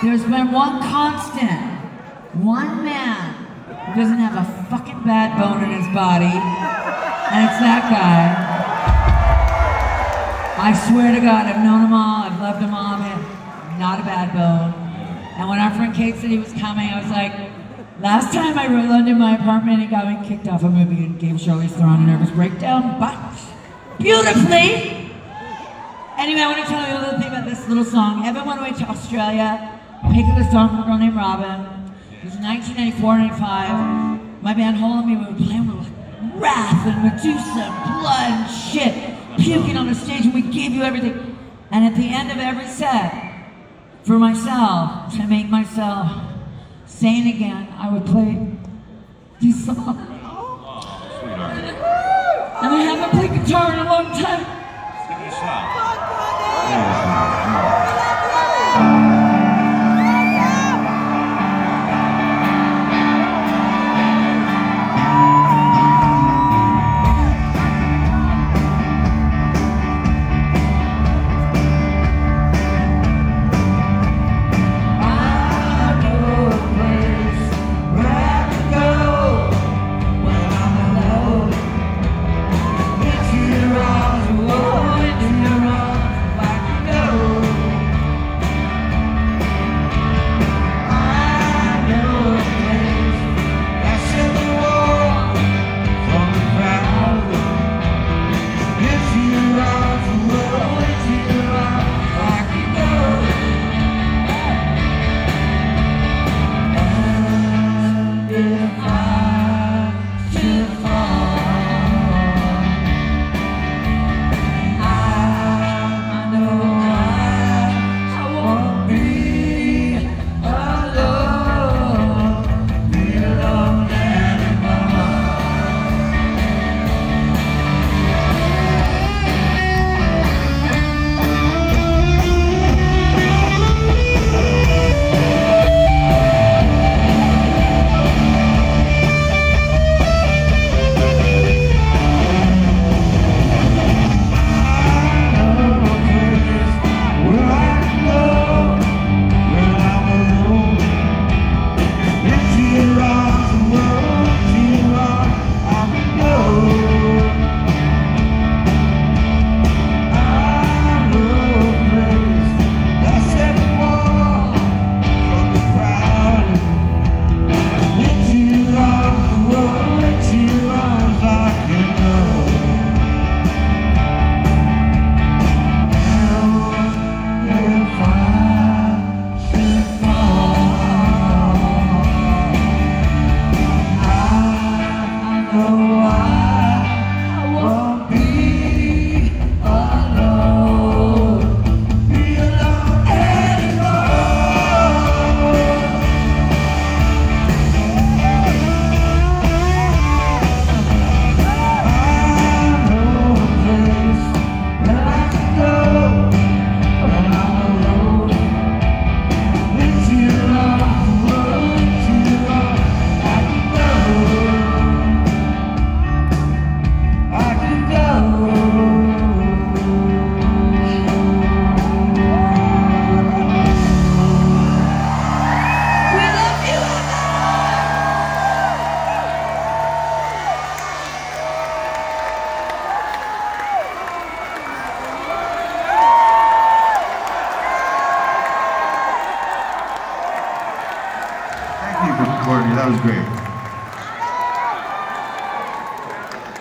There's been one constant, one man who doesn't have a fucking bad bone in his body, and it's that guy. I swear to God, I've known them all, I've loved them all, man. Not a bad bone. And when our friend Kate said he was coming, I was like, last time I rolled into my apartment, he got me kicked off a movie and gave Charlize Theron a nervous breakdown, but beautifully. Anyway, I want to tell you a little thing about this little song. Evan went away to Australia, picked up a song from a girl named Robin. It was 1994, 95. My band Hole and Me, we were playing with like Wrath and Medusa and blood and shit, puking on the stage, and we gave you everything. And at the end of every set, for myself, to make myself sane again, I would play these songs. Oh, sweetheart. And I haven't played guitar in a long time. Let's give it a shot. Courtney, that was great.